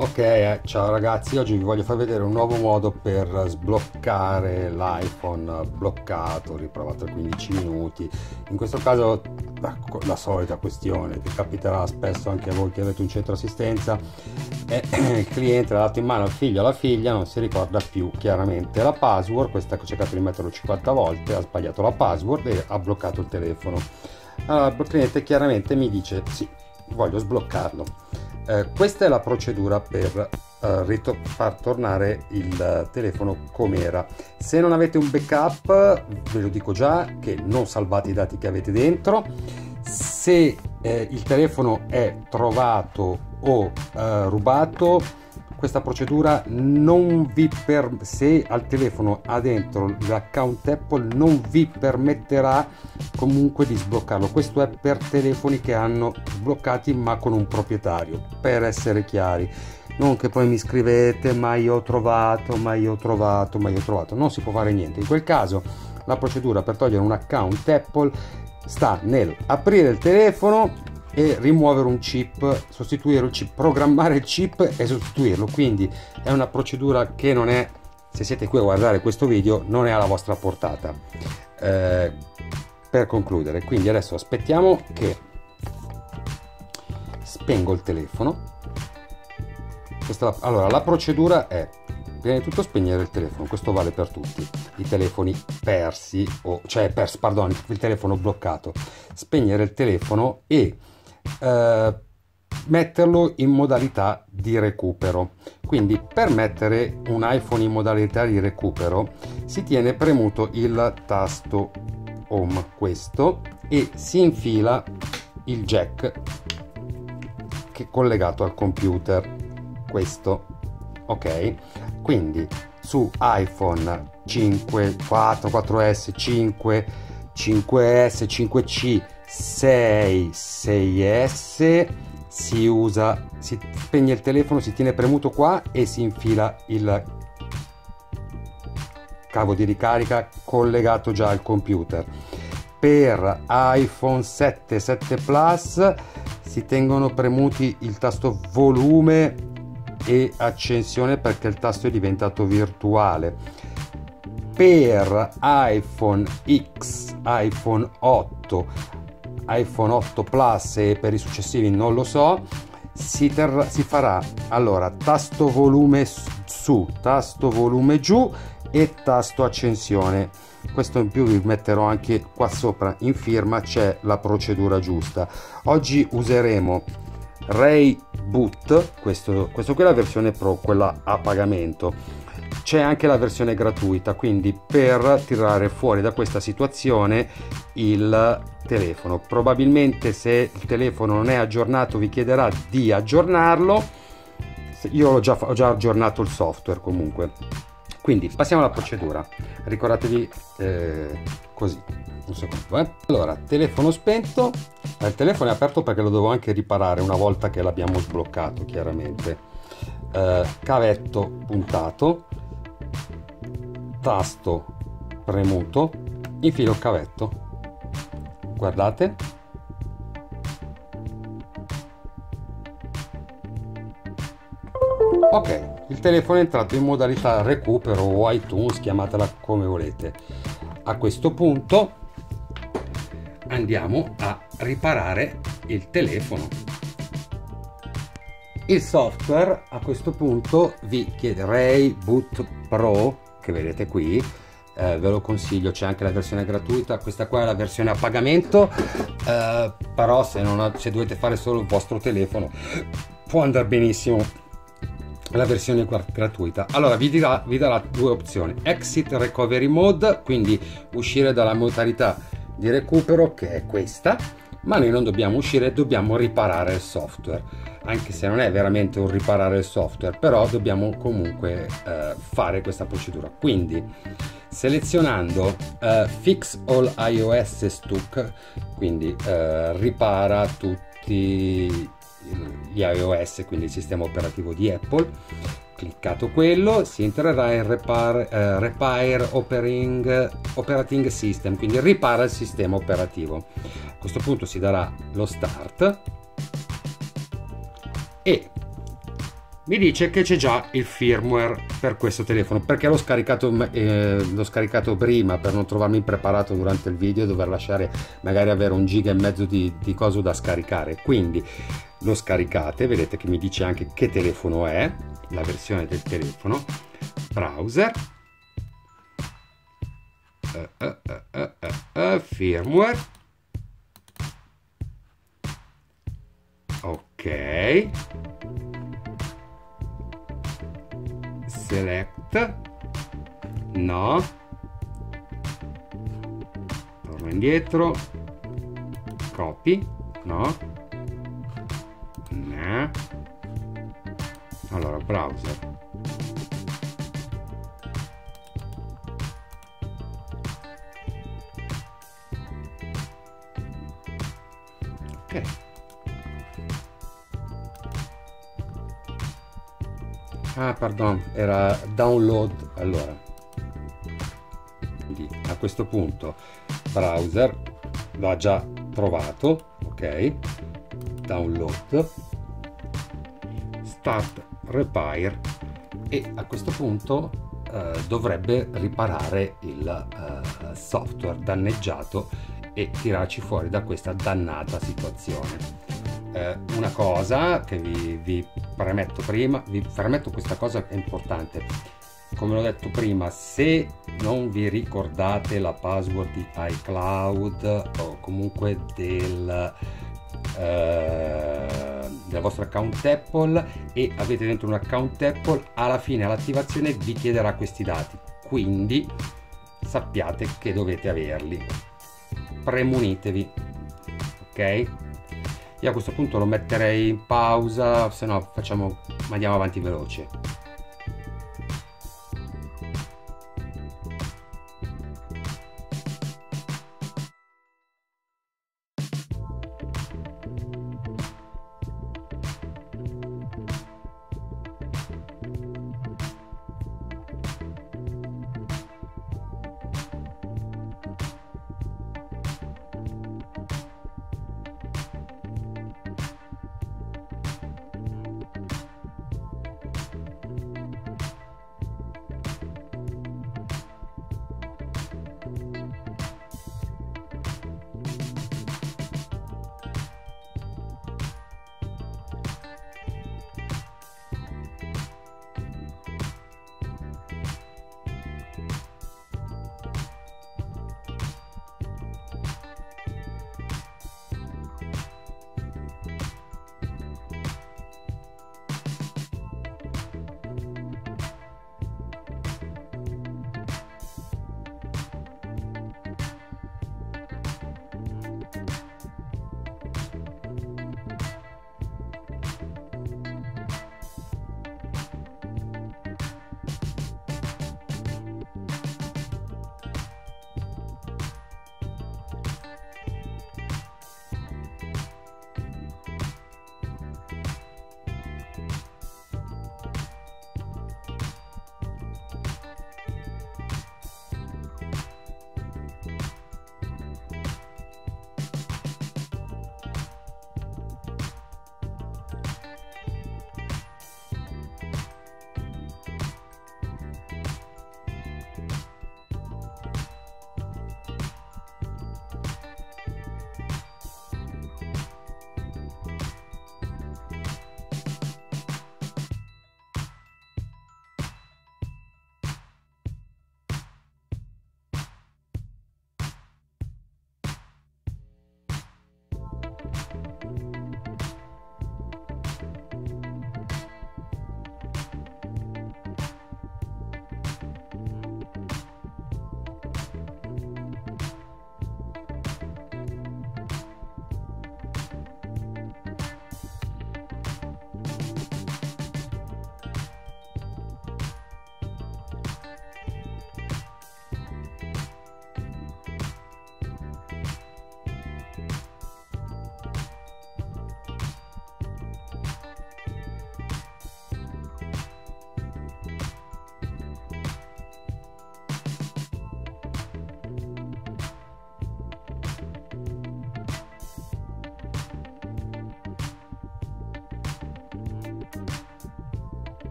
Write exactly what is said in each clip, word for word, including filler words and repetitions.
Ok, eh, ciao ragazzi, oggi vi voglio far vedere un nuovo modo per sbloccare l'iPhone bloccato, riprovato a quindici minuti. In questo caso la, la solita questione che capiterà spesso anche a voi che avete un centro assistenza, è il cliente l'ha dato in mano al figlio o alla figlia, non si ricorda più chiaramente la password, questa ha cercato di metterlo cinquanta volte, ha sbagliato la password e ha bloccato il telefono. Allora il cliente chiaramente mi dice sì, voglio sbloccarlo. Eh, questa è la procedura per eh, far tornare il telefono come era. Se non avete un backup, ve lo dico già che non salvate i dati che avete dentro. Se eh, il telefono è trovato o eh, rubato, questa procedura non vi per se al telefono ha dentro l'account Apple non vi permetterà comunque di sbloccarlo. Questo è per telefoni che hanno sbloccati ma con un proprietario, per essere chiari. Non che poi mi scrivete ma io ho trovato, ma io ho trovato, ma io ho trovato. Non si può fare niente. In quel caso la procedura per togliere un account Apple sta nel aprire il telefono e rimuovere un chip, sostituire il chip, programmare il chip e sostituirlo. Quindi è una procedura che non è, se siete qui a guardare questo video, non è alla vostra portata. Eh, per concludere, quindi adesso aspettiamo che spengo il telefono. Questa, allora la procedura è prima di tutto spegnere il telefono, questo vale per tutti i telefoni persi o cioè persi, pardon, il telefono bloccato. Spegnere il telefono e Uh, metterlo in modalità di recupero. Quindi per mettere un iPhone in modalità di recupero si tiene premuto il tasto home, questo, e si infila il jack che è collegato al computer, questo. Ok, quindi su iPhone cinque, quattro, quattro S, cinque, cinque S, cinque C, sei, sei S si usa, si spegne il telefono, si tiene premuto qua e si infila il cavo di ricarica collegato già al computer. Per iPhone sette, sette Plus si tengono premuti il tasto volume e accensione perché il tasto è diventato virtuale. Per iPhone X, iPhone otto, iPhone otto Plus e per i successivi non lo so, si, terrà, si farà allora tasto volume su, tasto volume giù e tasto accensione. Questo in più vi metterò anche qua sopra in firma, c'è la procedura giusta. Oggi useremo Ray Boot, questo, questo qui è la versione Pro, quella a pagamento. C'è anche la versione gratuita, quindi per tirare fuori da questa situazione il telefono. Probabilmente se il telefono non è aggiornato vi chiederà di aggiornarlo. Io ho già, ho già aggiornato il software comunque. Quindi passiamo alla procedura. Ricordatevi eh, così, un secondo. Eh. Allora, telefono spento. Il telefono è aperto perché lo devo anche riparare una volta che l'abbiamo sbloccato, chiaramente. Eh, cavetto puntato. Tasto premuto, infilo il cavetto, guardate, ok, il telefono è entrato in modalità recupero o iTunes, chiamatela come volete. A questo punto andiamo a riparare il telefono. Il software a questo punto vi chiede Ray Boot Pro, che vedete qui, eh, ve lo consiglio, c'è anche la versione gratuita, questa qua è la versione a pagamento, eh, però se, non ha, se dovete fare solo il vostro telefono può andare benissimo la versione gratuita. Allora vi, dirà, vi darà due opzioni: Exit Recovery Mode, quindi uscire dalla modalità di recupero, che è questa, ma noi non dobbiamo uscire, dobbiamo riparare il software, anche se non è veramente un riparare il software, però dobbiamo comunque eh, fare questa procedura. Quindi selezionando eh, Fix All iOS Stuck, quindi eh, ripara tutti gli iOS, quindi il sistema operativo di Apple, cliccato quello si entrerà in Repair, eh, repair operating, operating System, quindi ripara il sistema operativo. A questo punto si darà lo start e mi dice che c'è già il firmware per questo telefono, perché l'ho scaricato, eh, l'ho scaricato prima per non trovarmi impreparato durante il video e dover lasciare magari avere un giga e mezzo di, di coso da scaricare. Quindi lo scaricate, vedete che mi dice anche che telefono è, la versione del telefono, browser, uh, uh, uh, uh, uh, firmware, ok, select, no, torno indietro, copy, no, no, allora browser, ok, ah pardon, era download. Allora, quindi a questo punto browser l'ha già trovato, ok, download, start repair, e a questo punto eh, dovrebbe riparare il eh, software danneggiato e tirarci fuori da questa dannata situazione. Eh, una cosa che vi, vi premetto prima, vi premetto questa cosa è importante, come l'ho detto prima, se non vi ricordate la password di iCloud o comunque del, eh, del vostro account Apple e avete dentro un account Apple, alla fine all'attivazione vi chiederà questi dati, quindi sappiate che dovete averli, premunitevi, ok? Io a questo punto lo metterei in pausa, se no facciamo, andiamo avanti veloce.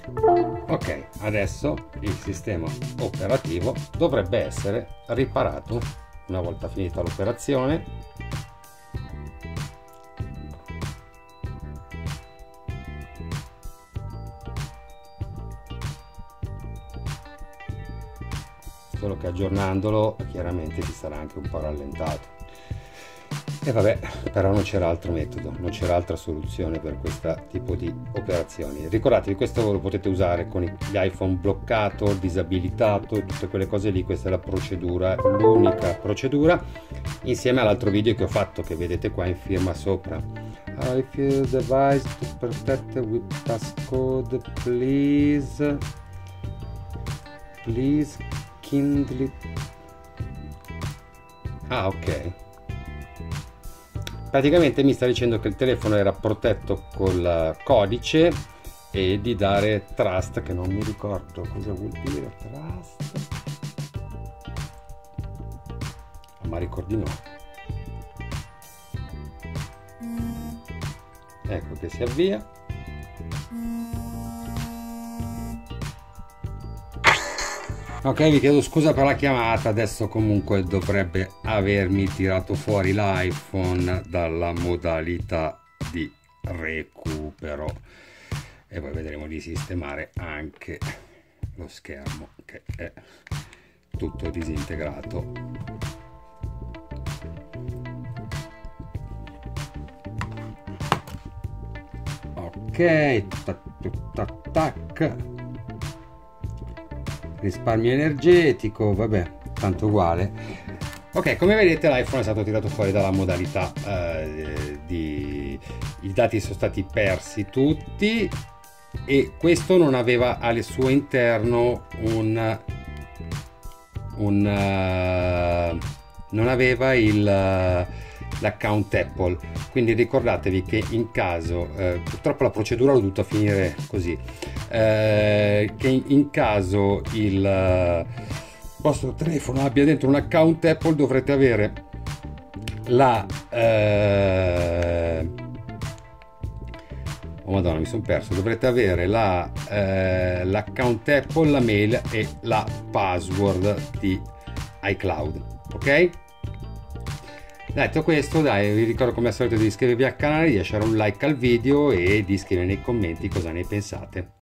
Ok, adesso il sistema operativo dovrebbe essere riparato una volta finita l'operazione. Solo che aggiornandolo chiaramente si sarà anche un po' rallentato. E vabbè, però non c'era altro metodo, non c'era altra soluzione per questo tipo di operazioni. Ricordatevi, questo lo potete usare con gli iPhone bloccato, disabilitato, tutte quelle cose lì. Questa è la procedura, l'unica procedura, insieme all'altro video che ho fatto, che vedete qua in firma sopra. Uh, if your device to protect with passcode, please please kindle it. Ah, ok. Praticamente mi sta dicendo che il telefono era protetto col codice e di dare trust, che non mi ricordo cosa vuol dire trust, ma ricordi no. Ecco che si avvia. Ok, vi chiedo scusa per la chiamata, adesso comunque dovrebbe avermi tirato fuori l'iPhone dalla modalità di recupero e poi vedremo di sistemare anche lo schermo che è tutto disintegrato. Ok, tac tac tac. Risparmio energetico, vabbè, tanto uguale. Ok, come vedete l'iPhone è stato tirato fuori dalla modalità eh, di... i dati sono stati persi tutti e questo non aveva al suo interno un, un uh, non aveva il l'account Apple, quindi ricordatevi che in caso eh, purtroppo la procedura l'ho dovuta finire così, eh, che in, in caso il uh, vostro telefono abbia dentro un account Apple dovrete avere la eh, oh madonna mi sono perso dovrete avere la eh, l'account Apple, la mail e la password di iCloud. Ok, detto questo, dai, vi ricordo come al solito di iscrivervi al canale, di lasciare un like al video e di scrivere nei commenti cosa ne pensate.